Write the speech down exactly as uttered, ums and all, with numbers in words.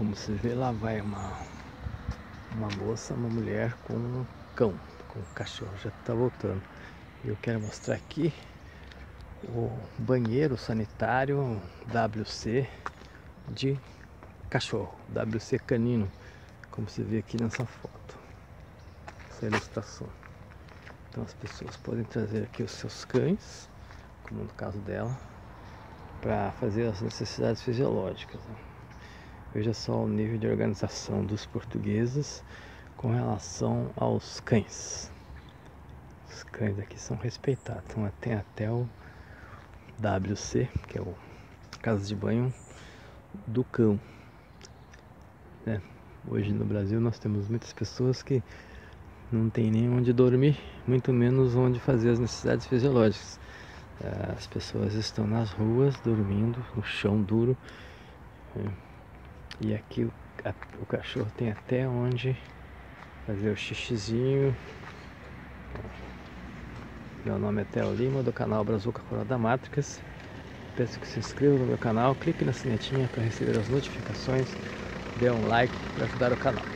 como se vê, lá vai uma, uma moça, uma mulher com um cão, com um cachorro, já está voltando. Eu quero mostrar aqui o banheiro sanitário W C de cachorro, W C canino, como se vê aqui nessa foto, essa ilustração. Então as pessoas podem trazer aqui os seus cães, como no caso dela, para fazer as necessidades fisiológicas. Veja só o nível de organização dos portugueses com relação aos cães. Os cães aqui são respeitados. Então tem até o W C, que é o casa de banho do cão, né? Hoje no Brasil nós temos muitas pessoas que não tem nem onde dormir, muito menos onde fazer as necessidades fisiológicas. As pessoas estão nas ruas dormindo no chão duro, né? E aqui o, a, o cachorro tem até onde fazer o xixizinho. Meu nome é Theo Lima, do canal Brazuca Coroa da Matrix. Peço que se inscreva no meu canal, clique na sinetinha para receber as notificações, dê um like para ajudar o canal.